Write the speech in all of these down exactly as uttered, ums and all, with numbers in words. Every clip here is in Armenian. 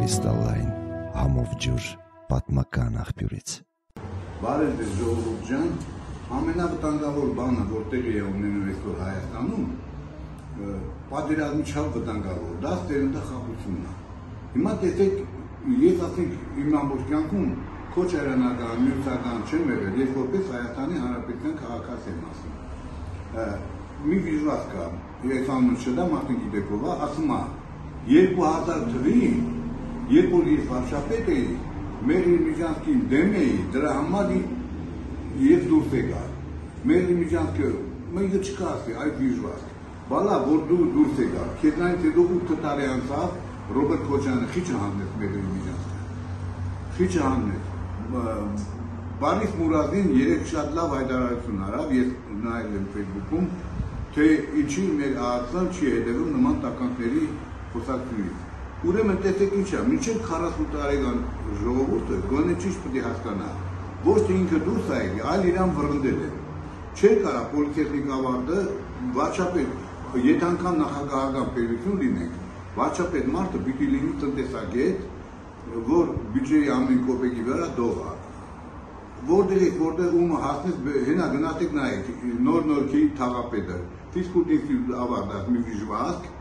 Կրիստալային համով ջուր պատմական աղբյուրից։ Բարև ձեզ ժողովուրդ ջան, ամենավտանգավոր բանը, որ տեղի է ունենում այսօր Հայաստանում, պատերազմի չափ վտանգավոր, դա ստերնդախախությունն է։ Հիմա տեսեք, ես ասենք իմ ամբողջ կյանքում քոչարանական, նյութական չեմ եղել, ես որպես Հայաստանի Հանրապետության քաղաքացի եմ ասում։ Մի վիժված կա, ես անունը չդամ, արդեն գիտեք ով է, ասում է, երկու հազար թվականին, երբ որ ես վարչապետ էի, մեր Միջանցքին դեմ էի, դրա համար ես դուրս եկա։ Մեր Միջանցքը մեկը չկա ասի, այդ վիժված։ Բալա, որ դու դուրս եկա, քեզանից հետո ութ տարի անցավ, Ռոբերտ Քոչարյանը խիչը հանեց մեր Միջանցքը։ Խիչը հանեց։ Բարիս Մուրադին երեք շատ լավ հայտարարություն արավ, ես նայել եմ Facebook-ում, թե ինչի մեր ԱԱԾ-ն չի հետևում նման տականքների խոսակցությունից։ Ուրեմն տեսեք ինչ է, մինչև քառասուն տարեկան ժողովուրդը գոնե ճիշտ պետք է հասկանա, ոչ թե ինքը դուրս է եկել, այլ իրան վռնդել է։ Չէր կարա պոլիտեխնիկ ավարտը վարչապետ, եթե անգամ նախագահական պետություն լինենք, վարչապետ մարդը պիտի լինի տնտեսագետ, որ բյուջեի ամեն կոպեկի վրա դող է։ Որտեղ եք, որտեղ ումը հասնես, հենա գնացեք նայեք, նոր նորքի թաղապետը, ֆիզկուլտ ինստիտուտ ավարտած մի վիժվածք,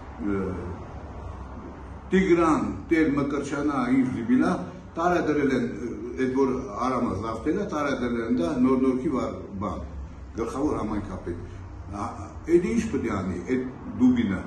Տիգրան, Տեր Մկրչյանա, ինչ զիբիլա, տարադրել են, այդ որ արամը զավթել է, տարադրել են դա նոր նորքի բան, գլխավոր համայնքապետ։ Այդ ինչ պետք է անի, այդ դուբինը։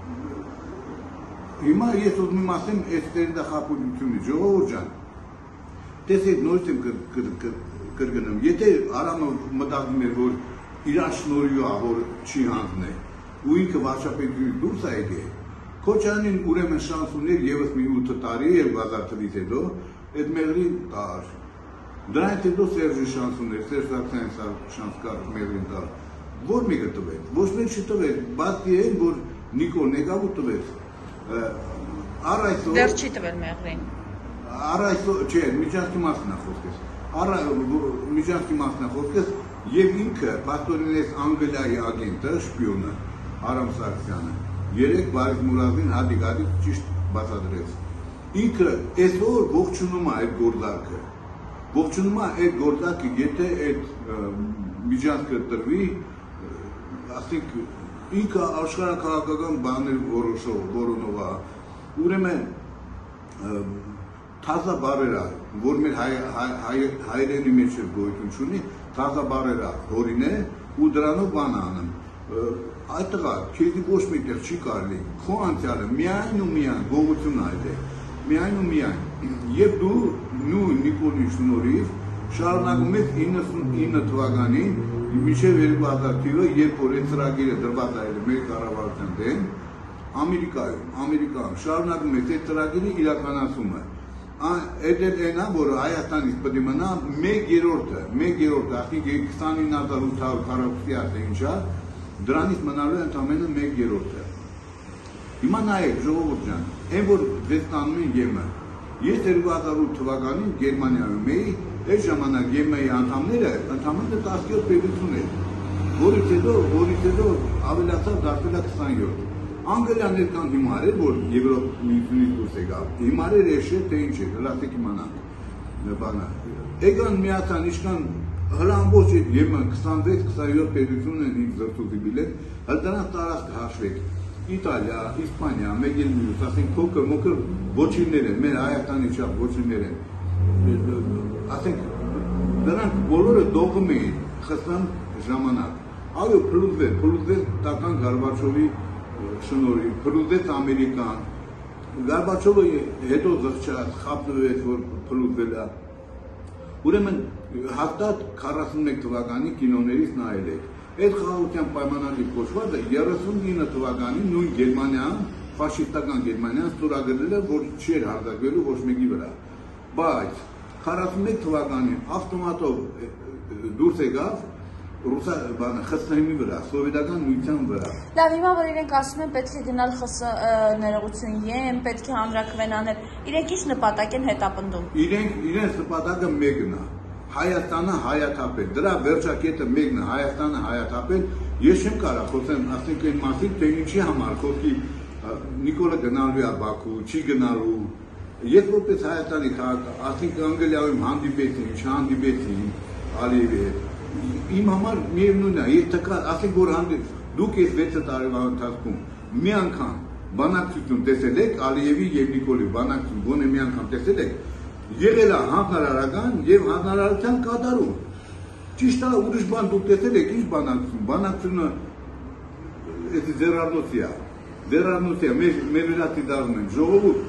Հիմա ես ուզում եմ ասեմ, այս ստերնդախախությունը, ժողովուրդ ջան, տեսեք նորից եմ կրկնում, եթե արամը մտածում էր, որ իրան շնորհիվ է, որ չի հանձնել, ու ինքը վարչապետությունից դուրս է եկել, Քոչարյանին ուրեմն շանս ուներ ևս մի ութ տարի եւ հազար թվականից հետո այդ մեղրին տար։ Դրանից հետո Սերժի շանս ուներ, Սերժ Սարգսյանն շանս կար մեղրին տար։ Որ մեկը տվեց, ոչ մեկ չտվեց, բացի այն, որ Նիկոլն եկավ ու տվեց։ Առ այսօր դեռ չի տվել մեղրին։ Առ այսօր, չէ, Միջանցքի մասն է խոսքս։ Առ Միջանցքի մասն է խոսքս եւ ինքը պաստորինես Անգլիայի ագենտը, շպիոնը Արամ Սարգսյանը երեք Բարիս Մուրադին հատիկ-հատիկ ճիշտ բացատրեց։ Ինքը այսօր ողջունում է այդ գործարքը։ Ողջունում է այդ գործարքը, եթե այդ Միջանցքը տրվի, ասենք ինքը աշխարհաքաղաքական բաներ որոշող, որոնով է։ Ուրեմն թազա բարերա, որ մեր հայրենի մեջ գոյություն չունի, թազա բարերա հորին է ու դրանով բան անում։ Այդ տղա, քեզի ոչ մեկտեղ չի կարելի, քո անցյալը միայն ու միայն գողություն այդ է, միայն ու միայն, և դու նույն Նիկոլի շնորհիվ շարունակում ես իննսունինը թվականին, մինչև երկու հազար թվականը, երբ որ այդ ծրագիրը դրված է մեր կառավարության դեմ, Ամերիկայում, Ամերիկայում շարունակում ես այդ ծրագիրի իրականացումը։ Այդ էլ այն է, որ Հայաստանից պետք է մնա մեկ երրորդը, մեկ երրորդը, ասենք քսանինը հազար ութ հարյուր քառակուսի ինչա, դրանից մնալու է ընդամենը մեկ երրորդը։ Հիմա նայեք, ժողովուրդ ջան, այն որ ձեզ տանում են ԵՄ, ես երկու հազար ութ թվականին Գերմանիայում էի, այդ ժամանակ ԵՄ-ի անդամները ընդամենը տասնյոթ պետություն էր, որից հետո, որից հետո ավելացավ դարձել է քսանյոթ։ Անգլիան ներկան հիմար էր, որ Եվրոպ միությունից դուրս եկավ, հիմար էր էշել, թե ինչ էր, հլացեք իմանանք, բանը։ Եկան միացան, ինչքան հլա ամբողջ այդ ԵՄ քսանվեց քսանյոթ պետությունն են ինձ զրծուտի բիլեն, հլ դրանց տարածք հաշվեք, Իտալիա, Իսպանիա, մեկ էլ մյուս, ասենք փոքր մոքր ոչիններ են, մեր Հայաստանի չափ ոչիններ են, ասենք դրանք բոլորը դողում էին խսան ժամանակ, այո փլուզվեց, փլուզվեց տական Գորբաչովի շնորհիվ, փլուզվեց Ամերիկան, Գորբաչովը հետո զղջաց, խաբնվեց, որ փլուզվել է։ Ուրեմն հաստատ քառասունմեկ թվականի կինոներից նայել եք։ Այդ խաղաղության պայմանագրի կոչվածը երեսունինը թվականին նույն Գերմանիան, ֆաշիստական Գերմանիան ստորագրել է, որ չէր հարձակվելու ոչ մեկի վրա։ Բայց քառասունմեկ թվականին ավտոմատով դուրս եկավ ԽՍՀՄ-ի վրա, սովետական միության վրա։ Լավ, հիմա որ իրենք ասում են պետք է գնալ ԽՍՀՄ ներողություն եմ, պետք է հանրաքվեն անել, իրենք ինչ նպատակ են հետապնդում։ Իրենք իրենց նպատակը մեկն է, Հայաստանը հայաթափել, դրա վերջակետը մեկն է, Հայաստանը հայաթափել, ես չեմ կարող խոսեմ, ասենք այն մասին, թե ինչի համար խոսքի Նիկոլը գնալու է Բաքու, չի գնալու, երկրորդ Հայաստանի քաղաք, ասենք անգլիայում հանդիպեցին, չհանդիպեցին, Ալիևի հետ։ Իմ համար միևնույն է, ես տկար, ասենք որ հանդիպ, դուք այս վեց տարվա ընթացքում մի անգամ բանակցություն տեսել եք, Ալիևի եւ Նիկոլի բանակցություն գոնե մի անգամ տեսել եք, եղել է հանրարարական եւ հանրարարության կատարում։ Ճիշտ է, ուրիշ բան դուք տեսել եք, ինչ բանակցություն, բանակցությունը էդի ձեռարնոցի է, ձեռարնոցի է, մեր վերացի դառնում են, ժողովուրդ,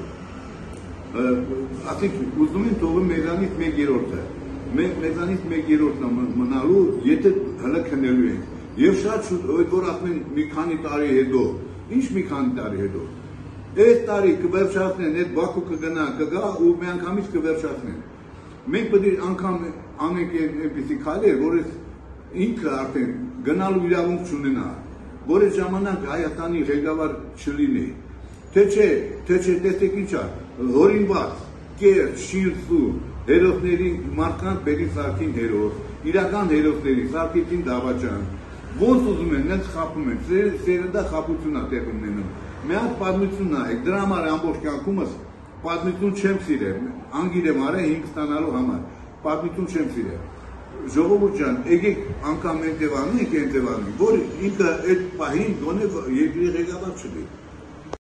ասենք ուզում են թողը մեզանից մեկ երրորդը, մեզանից մեկ երրորդն է մնալու, եթե հլը քնելու ենք, եւ շատ շուտ, որ ասում են մի քանի տարի հետո, ինչ մի քանի տարի հետո, այս տարի կվերջացնեն, այդ Բաքու կգնա, կգա ու մի անգամից կվերջացնեն։ Մենք պետք է անգամ անենք այնպիսի քայլեր, որ ինքը արդեն գնալու իրավունք չունենա, որ այդ ժամանակ Հայաստանի ղեկավար չլինի։ Թե չէ, թե չէ, տեսեք ինչ է, հորինված, կերտ, շիրսու, հերոսների մարդկանց բերի սարքին հերոս, իրական հերոսների սարքին դավաճան, ոնց ուզում են, նենց խապում են, սերնդա խապություն է տեղ ունենում։ Մի հատ պատմություն նայեք, դրա համար ամբողջ կյանքումս պատմություն չեմ սիրել, անգիր եմ արել հիմք ստանալու համար, պատմություն չեմ սիրել։ Ժողովուրդ ջան, եկեք անգամ այնտեղ անենք, այնտեղ անենք, որ ինքը այդ պահին գոնե երկրի ղեկավար չլինի։